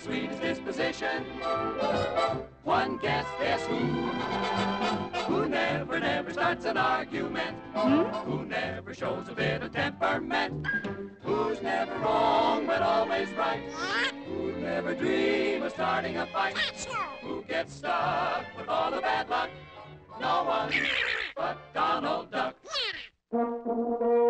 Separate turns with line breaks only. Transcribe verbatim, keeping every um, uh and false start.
sweetest disposition. One guess, guess who? Who never, never starts an argument.
Hmm?
Who never shows a bit of temperament. Who's never wrong but always right. Who'd never dream of starting a fight. Who gets stuck with all the bad luck. No one but Donald Duck.